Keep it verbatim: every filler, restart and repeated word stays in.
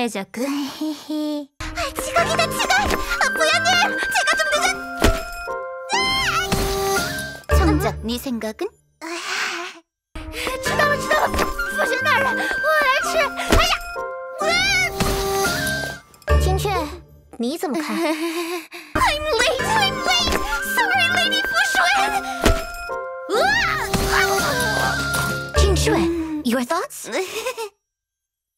해적. 지각이다 지각! 아, 부연님! 제가 좀 늦었... 정작 네 생각은? 知道了知道了，不是那儿了，我来吃。哎呀，金雀，你怎么看？ I'm late, I'm late. Sorry, Lady 浮水。金雀 ，Your thoughts？